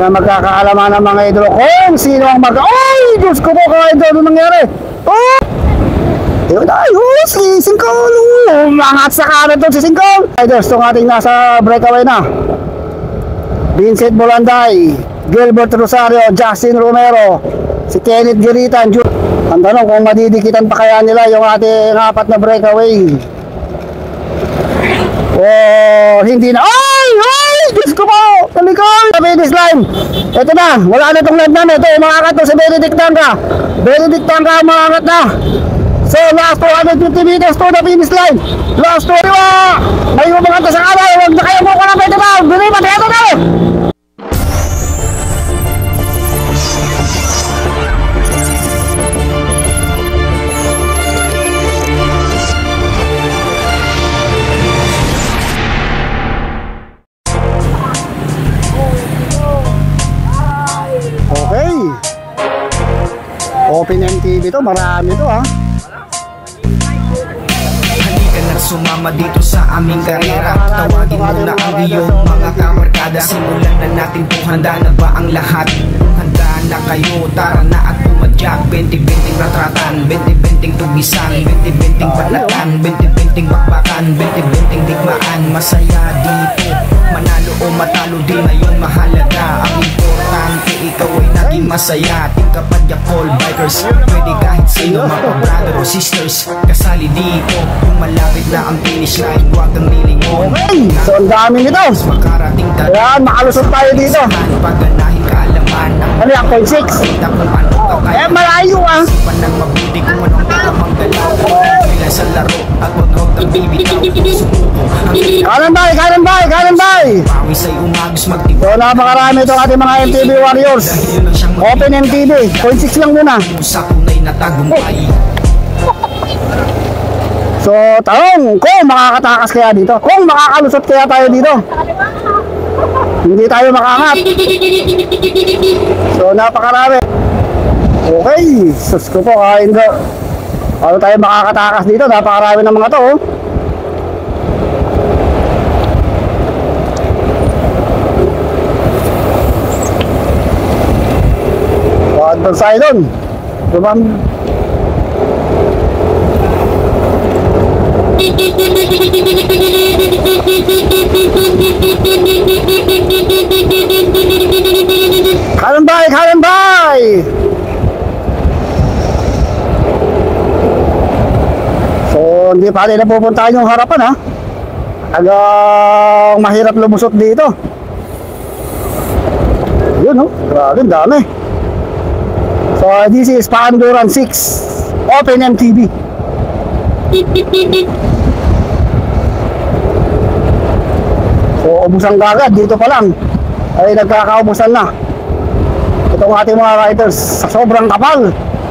na magkakaalaman ng mga idolo kung sino ang ay! Diyos ko po, mga idolo, ano nangyari? Oh! Yun ay, si Singkol! Mangat sa kanan doon si Singkol! Idol, itong ating nasa breakaway na. Vincent Bolanday, Gilbert Rosario, Justin Romero, si Kenneth Giritan. Ang tanong kung madidikitan pa kaya nila yung ating apat na breakaway. Oh, hindi na. Ay! Diyos ko po! Talikol! Sa finish line. Ito na. Wala na itong line namin. Ito, umangat to si Benedict Tangka. Benedict Tangka, umangat na. So, last 250 meters to the finish line. Last 2. May umangat na sa kanal. Huwag na kayo mo ko lang. Ito na. Binipat. Ito na. Open MTV to, marami to ha. Halika na sumama dito sa aming karera. Tawagin mo na ang iyong mga kamarkada. Simulan na natin kung handa na ba ang lahat. Kung handa na kayo, tara na at pumadyak. 20-20 ratratan, 20-20 tugisan, 20-20 balatan, 20-20 bakbakan, 20-20 digmaan. Masaya dito, manalo o matalo din na yung mahalaga. Ang importante, ikaw ay naging masaya. Tingkapadya call bikers, pwede kahit sino, mga brother o sisters, kasali dito. Kung malapit na ang finish line, huwag kang lilingon. So ang dami nito. Makarating tayo. Ayan, makalusot tayo dito. Paganahin kaalaman. Ano yan, 0.6? Eh, malayo ah. Sipan ng mabuti kung anong katamang galaw. Bila sa laro at huwag kang bibitaw. Kanan bay. Pawis ay umagos magtiwala. So napakarami itong ating mga MTV Warriors. Open MTV, 0.6 lang muna. Sa tunay na tagumpay. So tanong, kung makakatakas kaya dito, kung makakalusot kaya tayo dito, hindi tayo makangat. So napakarami. Okay, sus ko po, kain ko. Paano tayo makakatakas dito? Napakarami ng mga to oh. Poseidon. Tumam. Kanan bay. So, hindi pa rin napupuntahan yung harapan ha. Hanggang mahirap lumusot dito. Yun oh, grabe, dami. So this is Panduran 6 Open MTV. So ubusan kagad dito pa lang ay nagkakaubusan na itong ating mga riders sa sobrang kapal.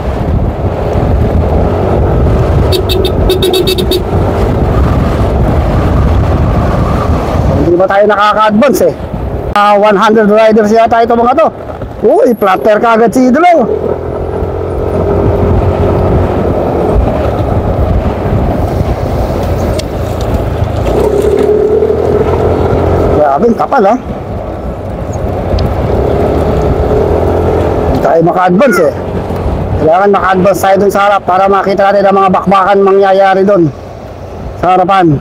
Hindi ba tayo nakaka-advance eh? 100 riders yata ito mga to. Uy, platter kagad si Idolo. Grabing kapal ha. Hindi tayo maka-advance eh. Kailangan maka-advance tayo dun sa harap para makita natin ang mga bakbakan mangyayari dun sa harapan.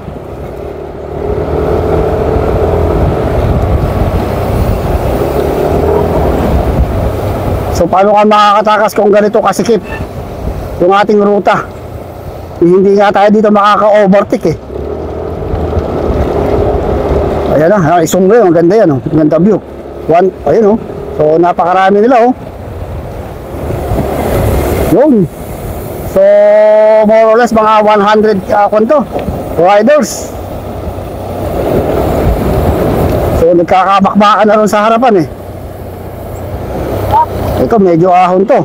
So paano ka makakatakas kung ganito kasikip yung ating ruta? Hindi nga tayo dito makaka-overtake eh. Ayan na, isong mo yun, ang ganda yan oh. Ang ganda view. Ayun oh. So napakarami nila oh. Yun. So more or less mga 100 riders. So nagkakabakbakan na rin sa harapan eh. Ito medyo ahon to.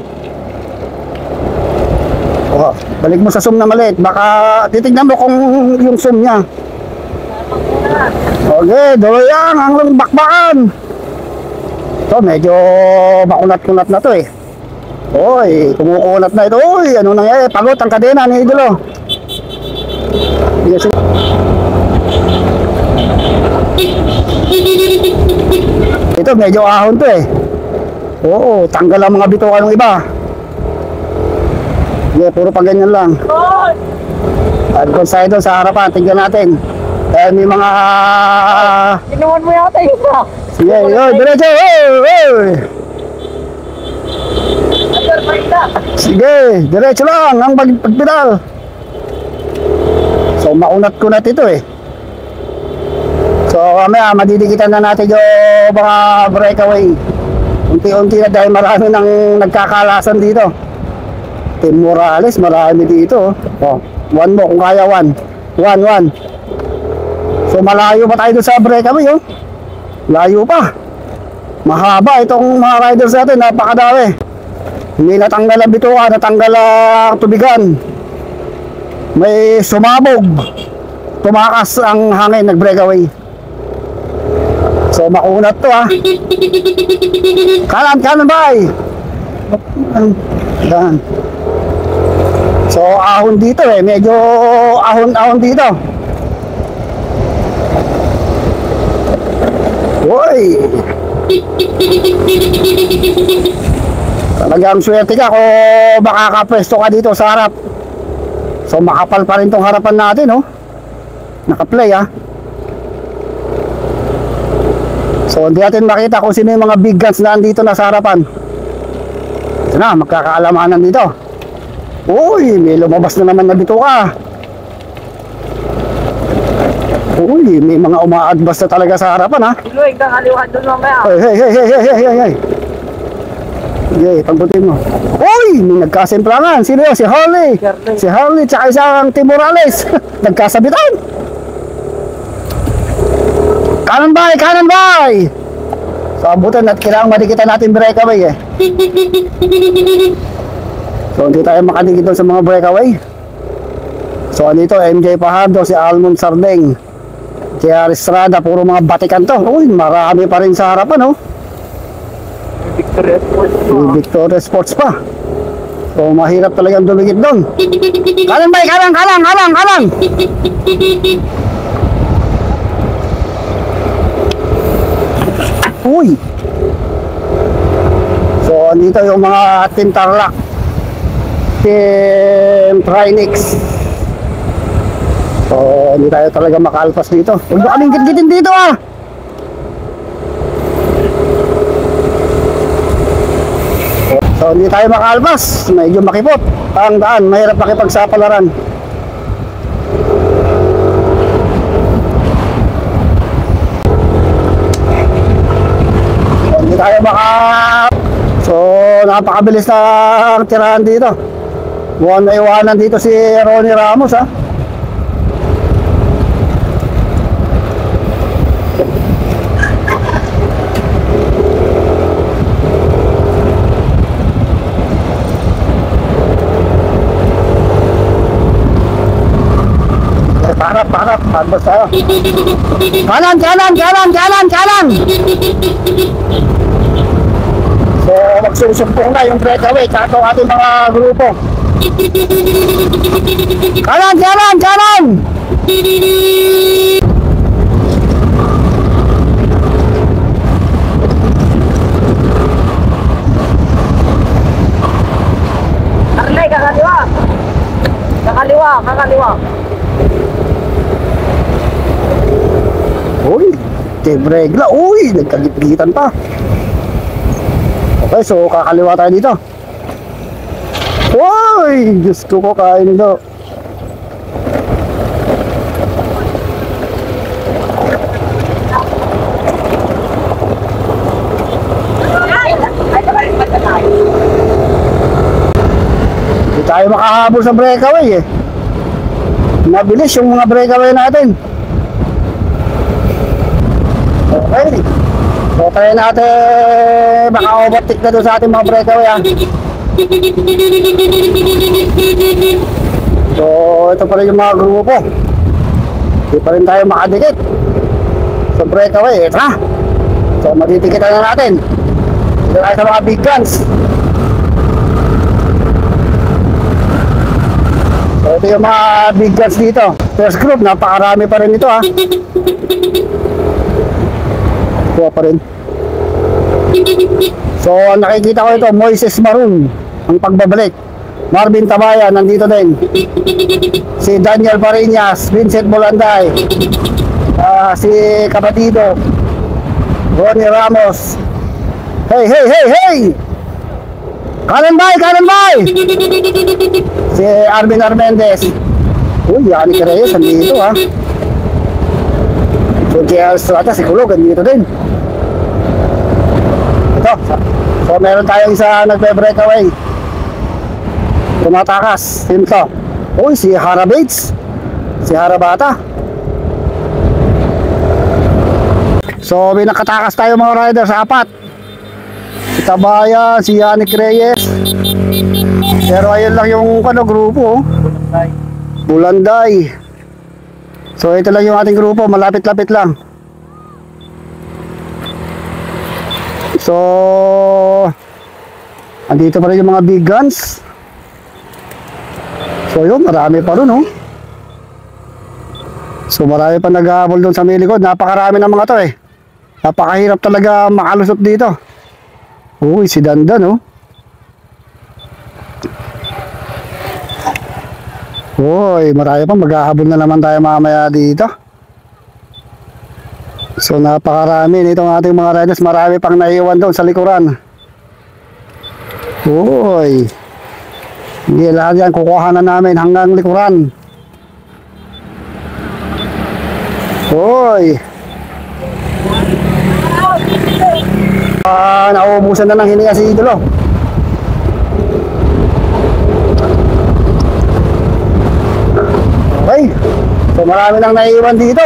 Oh, balik mo sa zoom na maliit. Baka titignan mo kung yung zoom niya. Okay, doyan ang bakbakan. Ito medyo makunat-kunat na to eh. Oy, kumukunat na ito. Oy, ano nangyari? Pagod ang kadena ni Idolo. Yes. Ito, medyo ahon to eh. Oo, tanggal ang mga bituka ng iba. Yeah, puro pa ganyan lang. At kung sa'yo doon sa harapan, tignan natin. Dahil may mga... Inuwan mo yata yung isa. Sige, yun, diretso! Sige, diretso lang ang pagpedal. So, maunat-kunat ito eh. So, mamaya, madidikitan na natin yung mga breakaway. Unti-unti na dahil marami nang nagkakalasan dito. Team Morales, marami dito. Oh, one mo kung kaya, one. One. So, malayo pa tayo doon sa breakaway, oh. Layo pa. Mahaba itong mga riders natin, napakadami. Hindi natanggal ang bituka, natanggal ang tubigan. May sumabog. Tumakas ang hangin, nag-breakaway. So, makunat to, ah. Kanan, bay. Yan. So, ahon dito eh. Medyo ahon dito. Uy! Talagang swerte ka kung makakapwesto ka dito sa harap. So, makapal pa rin tong harapan natin, oh. Naka-play, ah. So, hindi natin makita kung sino yung mga big guns na andito na sa harapan. Ito na, magkakaalamanan dito. Uy, may lumabas na naman na bituka. Uy, may mga umaadbas na talaga sa harapan, ha. Iluwag na kaliwa doon mamaya. Hey. Sige, pagbutin mo. Uy, may nagkasimplangan. Sino yun? Si Harley. Si Harley, tsaka isang Team Morales. Nagkasabitan. Kanan bay! So, abutan at kailangan madikitan natin breakaway eh. So, hindi tayo makadikit doon sa mga breakaway. So, andito, MJ Pajardo, si Almond Sardeng, J.R. Estrada, puro mga batikan to. Uy, marami pa rin sa harapan, oh. Victoria Sports. Victoria Sports pa. So, mahirap talagang dumikit doon. Kanan bay, kanan! Uy! So, andito yung mga Team Tarlac, Team Trinix. So, hindi tayo talaga makalpas dito. Huwag mo kaming gitgitin dito, ah! So, hindi tayo makalpas. Medyo makipot ang daan. Mahirap makipagsapalaran. So, hindi tayo So, napakabilis na ang tirahan dito. Buwan na iwanan dito si Ronnie Ramos, ha. Parap, pagbas tayo. Kanan! So, magsusumpong na yung breakaway sa ating mga grupo. Kanan! Arley, kakaliwa. Uy, regla. Uy, nagkagit-gitan pa. Okay, so kakaliwa tayo dito. Uy, Diyos ko po, kain ito. Hindi tayo makahabol sa breakaway eh. Mabilis yung mga breakaway natin. Okay. So, try natin baka overtake na doon sa ating mga breakaway, ha. So, ito pa rin yung mga grupo. Hindi pa rin tayo makadikit sa breakaway. Ito na. So, matitikitan na natin. Ito tayo sa mga big guns. So, ito yung mga big guns dito. First group, napakarami pa rin ito, ha. Kuha pa rin. So nakikita ko ito, Moises Maroon ang pagbabalik. Marvin Tabaya nandito din. Si Daniel Pariñas, Vincent Bolanday, si Kapatido, Ronnie Ramos. Hey, hey, hey, hey! Kanan bay, kanan bay! Si Arvin Armendez. Uy, Yannick Reyes nandito ha. So JL Strata, si Kulog nandito din. Ito. So meron tayong isa nagbe-breakaway. Tumatakas. Sino to? Uy, si Hara Bates. Si Harabata. So may nakatakas tayo mga riders, apat. Si Tabaya, si Yannick Reyes. Pero ayun lang yung grupo. Bulanday. So ito lang yung ating grupo, malapit-lapit lang. So andito pa rin yung mga big guns. So yun, marami pa rin So marami pa naghahabol doon sa may likod. Napakarami ng mga to Napakahirap talaga makalusot dito. Uy, si Dandan Uy, marami pa. Maghahabol na naman tayo mamaya dito. So napakarami nitong ating mga riders. Marami pang naiwan doon sa likuran. Uy, hindi lahat yan kukuha na namin hanggang likuran. Uy, nauubusan na ng hininga si Idolo. Okay, so marami nang naiiwan dito.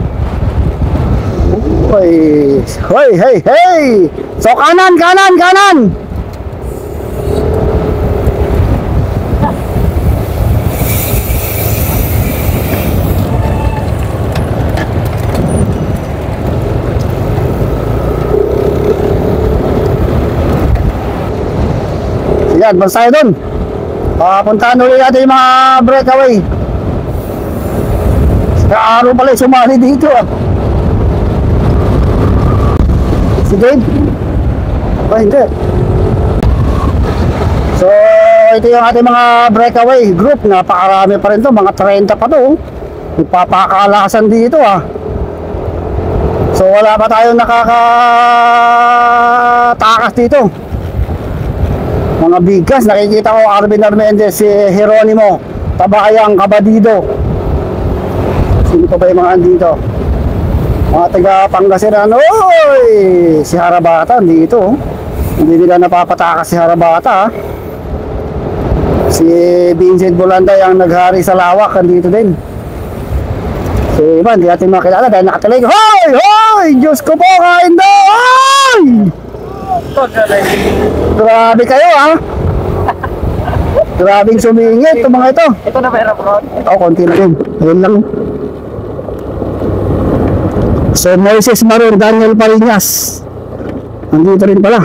Uy, hey, hey, hey! So kanan, kanan, kanan! Sige, advance tayo dun. Puntahan ulit natin yung mga breakaway. Sa araw pala sumali dito Si Dave? Hindi. So ito yung ating mga breakaway group. Napakarami pa rin to, mga 30 pa to. Ipapakalasan dito So wala pa tayong nakakatakas dito. Mga bigas, nakikita ko Arvin Armendez, si Jeronimo Tabayang, Kabadido. Sino pa ba yung mga andito? Mga taga Pangasinan. Oy! Si Harabata dito. Hindi nila napapatakas si Harabata Si Vincent Bolanday ang naghari sa lawak, andito din. So iba, hindi natin makilala dahil nakatalig. Hoy! Hoy! Diyos ko po, kain daw! Hoy! Grabe kayo Grabing sumingit itong mga ito. Ito na meron bro. Ito, konti na rin. Ayun lang. So Moises Maroon, Daniel Pariñas nandito rin pala.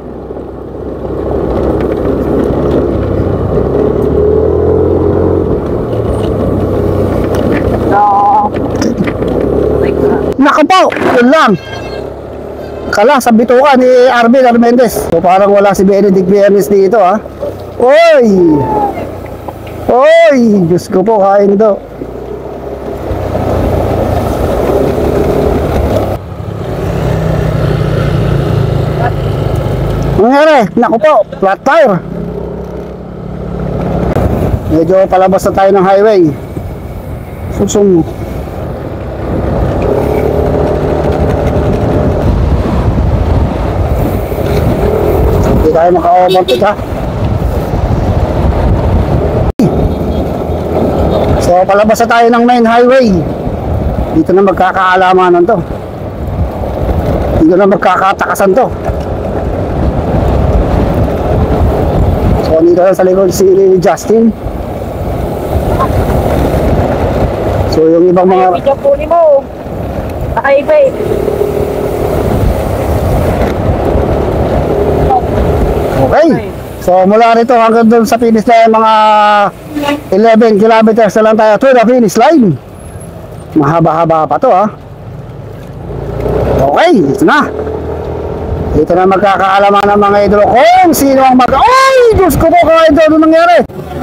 Naku po, yun lang. Kala sa bituka ni Arvin Armendez. So parang wala si Benedict Biernes dito Oy! Oy! Diyos ko po, kain daw. Nangyari, naku po, flat tire. Medyo palabas na tayo ng highway. Susum. Hindi tayo maka-overtake So palabas na tayo ng main highway. Dito na magkakaalamanan to. Dito na magkakatakasan to. So dito na sa likod si Justin. So yung ibang mga Video puli mo. Naka-ibay. Okay. So mula rito hanggang doon sa finish line, mga 11 kilometers na lang tayo to the finish line. Mahaba-haba pa to Okay, ito na. Dito na magkakaalaman ng mga idolo kung sino ang Ay! Diyos ko po, mga idolo, ano nangyari?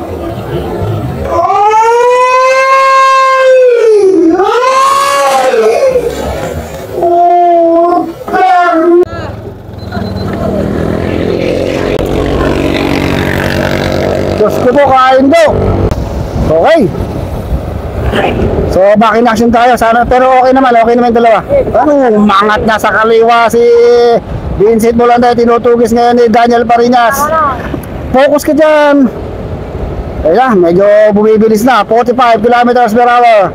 Diyos ko po, kain do. Okay. So, back in action tayo. Sana, pero okay naman yung dalawa. Mangat na sa kaliwa si Vincent Bolanda. Tinutugis ngayon ni Daniel Parinas. Focus ka dyan. Kaya, medyo bumibilis na. 45 kilometers per hour.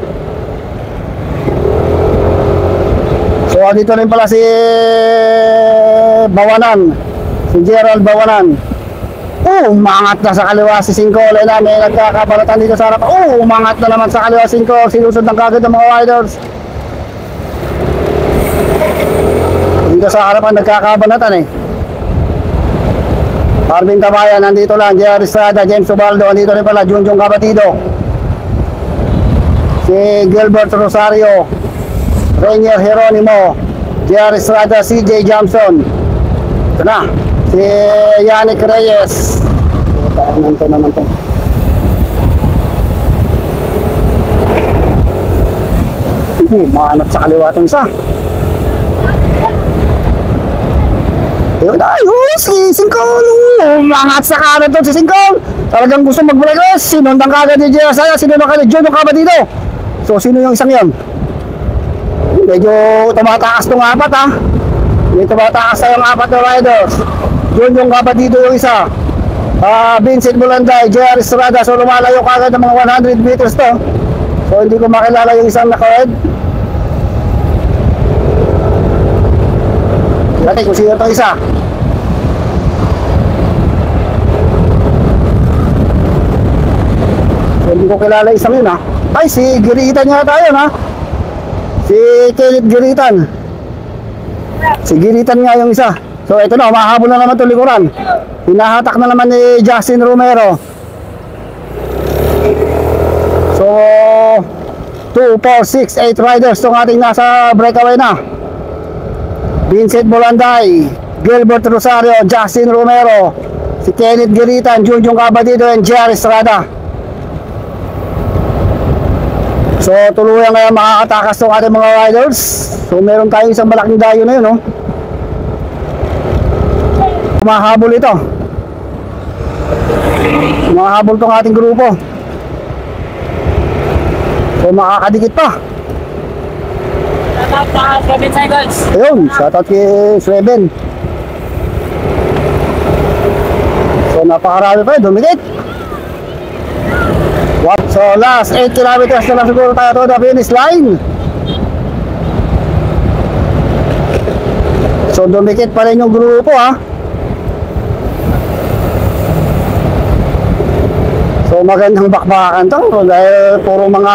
So, dito rin pala si Bawanan. Si Gerald Bawanan. Umangat na sa kaliwa si Cinco. Lela, may nagkakabalatan dito sa harap. Umangat na naman sa kaliwa si Cinco. Sinusod ng kagad ng mga riders. Dito sa harapan nagkakabalatan eh. Marvin Tabayan, nandito lang. Jerry Estrada, James Ubaldo. Nandito rin pala, Junjong Cabatido. Si Gilbert Rosario. Rainier Geronimo. Jerry Estrada, CJ Johnson. Ito na. Si Yannick Reyes. Ito naman ito. Maanap sa kaliwa itong isa. Yun na, si Singkong. Umangat sa kanan ito si Singkong. Talagang gusto mag-break. Sinundang kagad ni Jaya. Sinundang kagad ni John dito. So, sino yung isang yan? Medyo tumatakas itong apat ha. Medyo tumatakas na yung apat na riders. Yun yung kapatid yung isa. Vincent Bulanday, J.R. Estrada. So lumalayo kagad ng mga 100 meters to. So hindi ko makilala yung isang naka-red. Natin kung sino itong isa. So hindi ko kilala isang yun ha. Ay, si Giritan nga tayo ha. Si Kenneth Giritan. Si Giritan nga yung isa. So ito na, mahabol na naman ito likuran. Hinahatak na naman ni Justin Romero. So 2, 4, 6, 8 riders itong ating nasa breakaway na. Vincent Bolanday, Gilbert Rosario, Justin Romero, si Kenneth Giritan, Junjong Cabatido, and Jerry Estrada. So tuluyan kaya makakatakas itong ating mga riders. So meron tayong isang malaking dayo na yun no? Mahabol ito. Mahabol itong ating grupo. So makakadikit pa. Shoutout sa 7 seconds. Ayun, shoutout kay Sweben. So napakarami pa dumikit. So last 8 kilometers na lang siguro tayo to the finish line. So dumikit pa rin yung grupo ha. So magandang bakbakan to dahil puro mga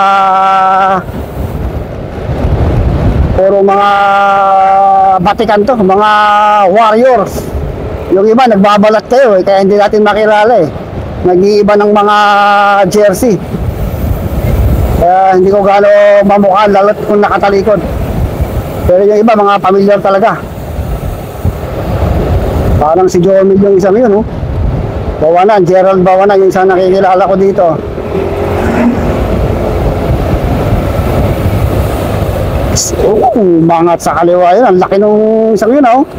batikan to, mga warriors. Yung iba nagbabalat kayo kaya hindi natin makilala eh. Nag-iiba ng mga jersey. Kaya hindi ko gaano mamukha lalo't kung nakatalikod. Pero yung iba mga familiar talaga. Parang si Jomil yung isang yun oh. Bawanan, Gerald Bawanan, yung isang nakikilala ko dito. Mangat sa kaliwa yun. Ang laki nung isang yun, oh.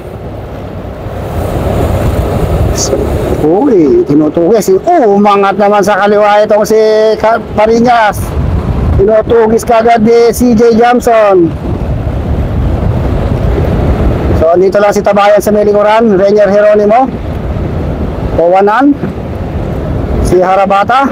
Uy, tinutugis. Mangat naman sa kaliwa itong si Parinas. Tinutugis kagad ni CJ Johnson. So, dito lang si Tabayan sa Melikuran, Rainier Geronimo. Bawanan, si Harabata,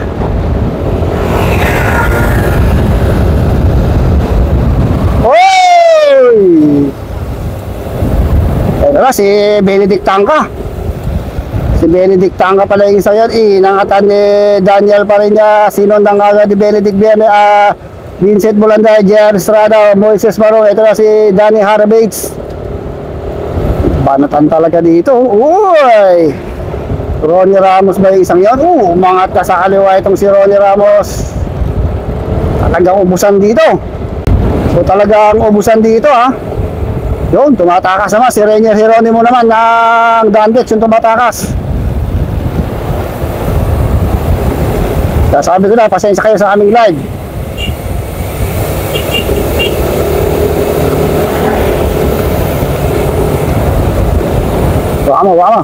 ito na si Benedict Tangka. Si Benedict Tangka pala yung isa yan. Inangatan ni Daniel pa rin niya. Sinundang agad ni Benedict Vincent Bolanday, Jerry Estrada, Moises Maro. Ito na si Danny Harabates. Banatan talaga dito. Uy! Ronnie Ramos ba yung isang yan? Umangat ka sa kaliwa itong si Ronnie Ramos. Talagang ubusan dito. So talagang ubusan dito ha. Yun, tumatakas naman. Si Rainier Geronimo naman ng Dandex yung tumatakas. Sabi ko na, pasensya kayo sa aming live. Waka mo.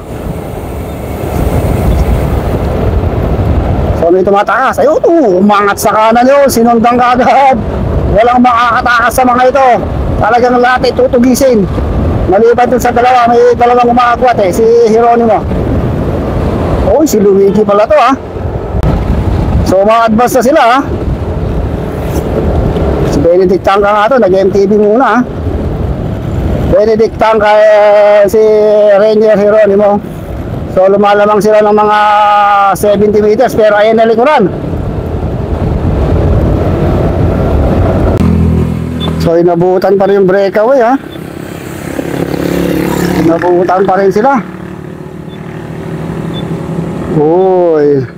So may tumatakas. Ayun, umangat sa kanan yun. Sinundang agad. Walang makakatakas sa mga ito. Talagang lahat ay tutugisin. Maliban dun sa dalawa, may dalawang umaakwat si Geronimo. Uy, si Luigi pala to So ma-advance na sila Si Benedict Tangka nga to, nag-MTV muna Benedict Tangka si Rainier Geronimo. So lumalamang sila ng mga 70 meters pero ayan na likuran. So inabutan pa rin yung breakaway Inabutan pa rin sila. Uy.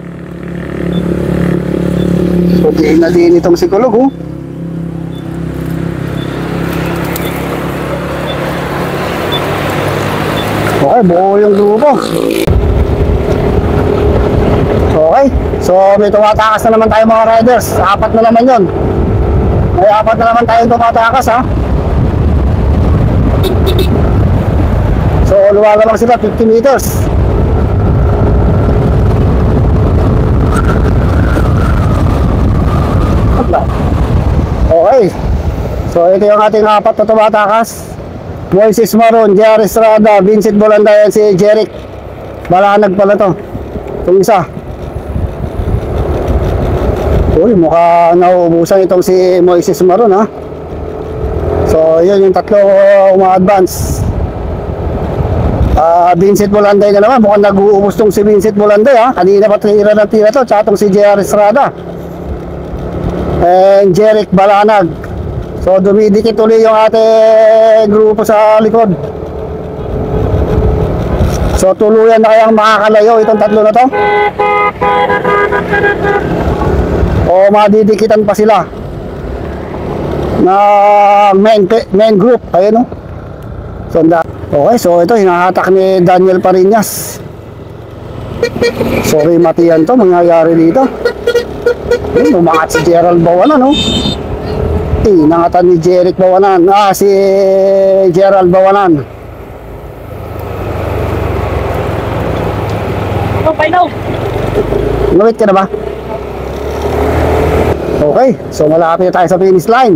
So diin na din itong sikulog Okay, buo yung grupo. Okay. So may tumatakas na naman tayo mga riders. 4 na naman yun. May 4 na naman tayong tumatakas So luwaga lang sila 50 meters. Okay. So ito yung ating 4 na tumatakas. Moises Maron, Jerry Estrada, Vincent Bolanday, si Jeric Balanag pala to. Itong isa. Uy, mukha nauubusan itong si Moises Maron So yun yung tatlo uma-advance. Vincent Bolanday na naman, mukhang nag-uubos tong si Vincent Bolanday Kanina pa tira ng tira to, tsaka tong si Jerry Estrada and Jeric Balanag. So dumidikit ulit yung ating grupo sa likod. So tuluyan na kayang makakalayo itong tatlo na to o madidikitan pa sila na main group. Ayun Okay, so ito hinahatak ni Daniel Parinas. Sorry Matian to, mangyayari dito. Umangat si Gerald Bawanan Nangatan ni Jeric Bawanan. Si Gerald Bawanan. Ngawit ka na ba? Okay, so malapit tayo sa finish line.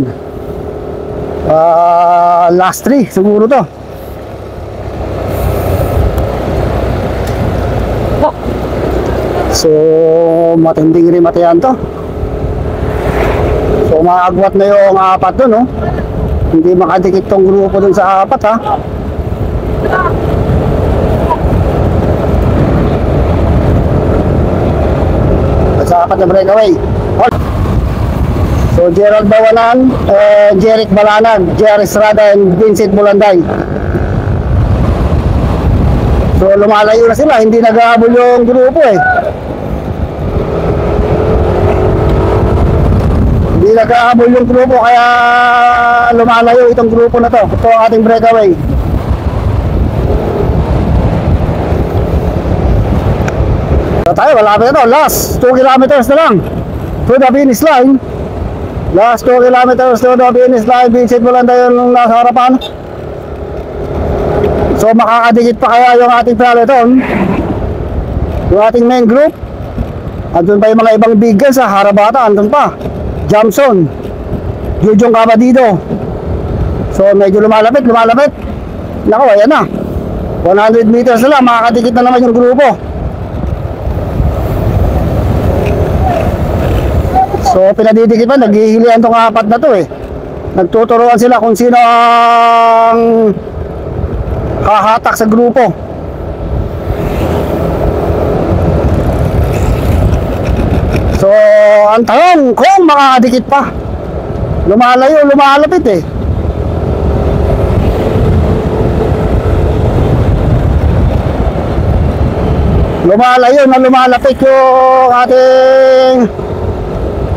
Last 3 siguro to. So matinding rin matayan to. So maagwat na yung 4 dun Hindi makadikit tong grupo dun sa 4 Sa 4 na breakaway. So Gerald Bawanan, Jeric Balanag, Jerry Estrada and Vincent Bolanday. So lumalayo na sila, hindi nag-aabol yung grupo Hindi nag-aabol yung grupo kaya lumalayo itong grupo na to. Ito ang ating breakaway. So tayo, malapit na to. Last 2 kilometers na lang to the finish line. Last 2 kilometers to the finish line. Vincent Bolanday yung nasa harapan. So makakadikit pa kaya yung ating peloton, yung ating main group. Andun pa yung mga ibang big guns Harabata, andun pa Jamson, Jujong Cabadido. So medyo lumalapit. Naku, ayan na 100 meters na lang, makakadikit na naman yung grupo. So pinadidikit pa, naghihilihan tong 4 na to Nagtuturuan sila kung sino ang hahatak sa grupo. So ang tanong kung makakadikit pa. Lumalayo, lumalapit Lumalayo na lumalapit yung ating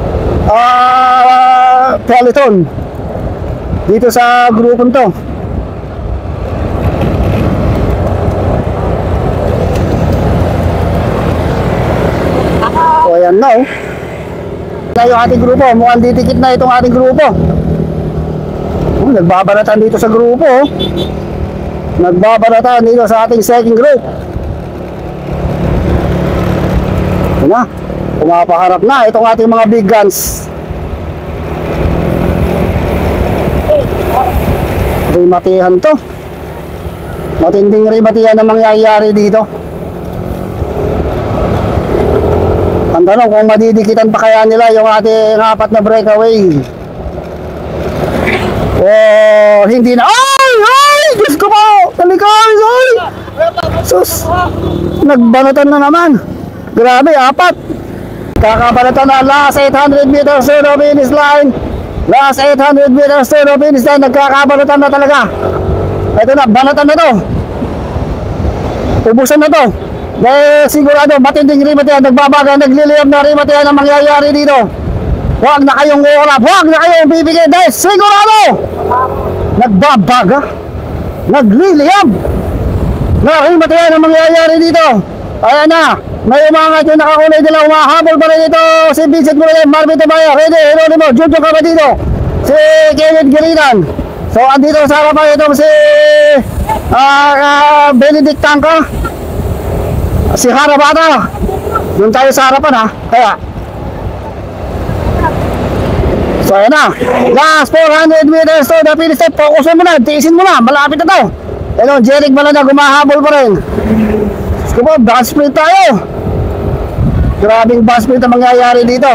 peloton dito sa grupong to. na oh. Na yung ating grupo, mukhang didikit na itong ating grupo. Nagbabaratan dito sa grupo oh. Nagbabaratan dito sa ating second group. Ito na, pumapaharap na itong ating mga big guns. Rimatihan to. Matinding rimatihan na mangyayari dito. Ang tanong kung madidikitan pa kaya nila yung ating apat na breakaway. Oh, hindi na. Ay! Ay! Diyos ko po! Talikay! Ay! Sus! Nagbanatan na naman. Grabe, apat. Kakabanatan na last 800 meters to the finish line. Last 800 meters to the finish line. Nagkakabanatan na talaga. Ito na, banatan na to. Ubusan na to. Dahil sigurado, matinding rimatihan. Nagbabaga, nagliliyab na rimatihan ang mangyayari dito. Huwag na kayong uurap. Huwag na kayong bibigay. Dahil sigurado, nagbabaga, nagliliyab na rimatihan ang mangyayari dito. Ayan na. May umangat yung nakakulay nila. Umahabol pa rin ito. Si Vincent Morales, Marvin Tabaya, Rede Heronimo, Jojo Cabatito, si Kenneth Girinan. So andito sa harapan ito si Benedict Tangka, si Harabata. Doon tayo sa harapan ha. Kaya so ayan na, last 400 meters to the finish line. Fokusin mo na, tiisin mo na, malapit na to. Ito, Jeric Malanda, gumahabol pa rin. Sige po, back split tayo. Grabing back split ang mangyayari dito.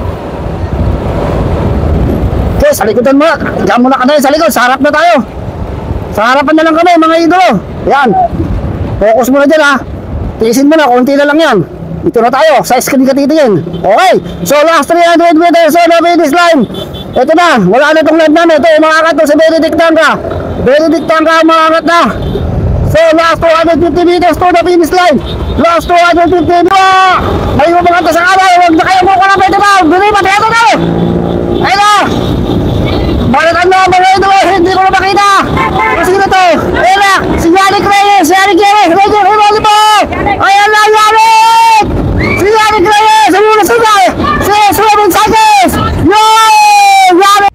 Okay, sa likodan mo. Diyan muna ka na sa likod, sa harap na tayo. Sa harapan na lang kami mga idolo. Yan, focus mo na dyan ha. Tiisin mo na, konti na lang yan. Ito na tayo, sa screen ka titingin. Okay, so last 300 meters on the finish line. Ito na, wala na itong line namin. Ito, umaangat to si Benedict Tangka. Benedict Tangka umaangat na. So last 250 meters to the finish line. Last 250 meters. May umangat na sa kamay. Huwag na kayo mukha na pwede ba? Binibat, ito na. Ayun na. Balikan na mga ito. Hindi ko na makita. Kasi na to. Ayun na. Si Yannick Reyes. Yannick Reyes. Medyo himali po. Ayan na Yannick. Si Yannick Reyes. Ayun na sila. Si Suamin Sanchez. Yay! Yannick.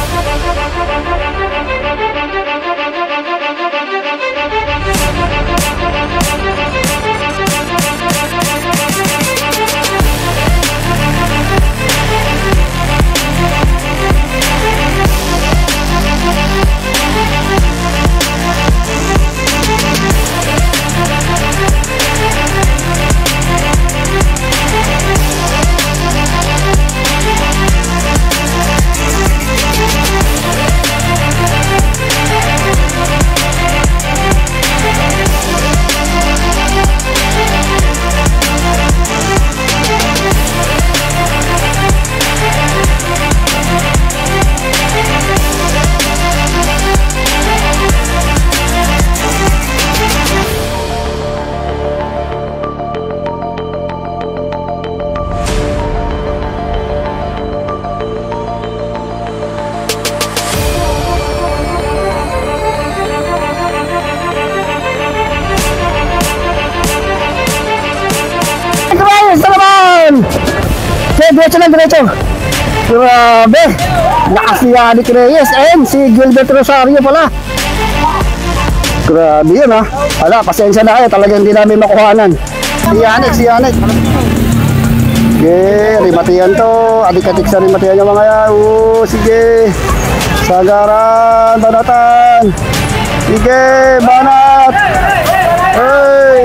Diretso lang, diretso. Grabe. Lakas si Yannick Reyes and si Gilbert Rosario pala. Grabe yun ha. Wala, pasensya na kayo. Talagang hindi namin makuhanan. Si Yannick. Sige, rimatihan to. Adik-adik sa rimatihan yung mga yan. Sige. Sagaran, banatan. Sige, banat. Hey.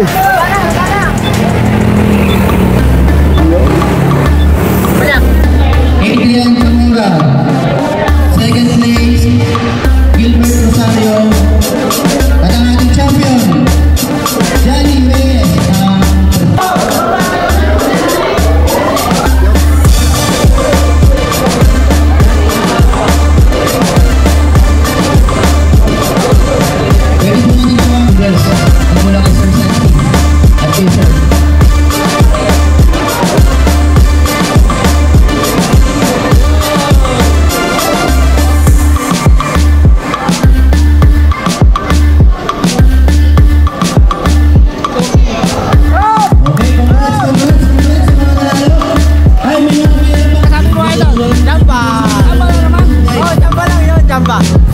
Adrian Zamora, second place, Gilbert Rosario, at ang ating champion, Johnny Reyes. Pwede po natin ito ang girls na mula kay Sir Santi at kay Sir. pa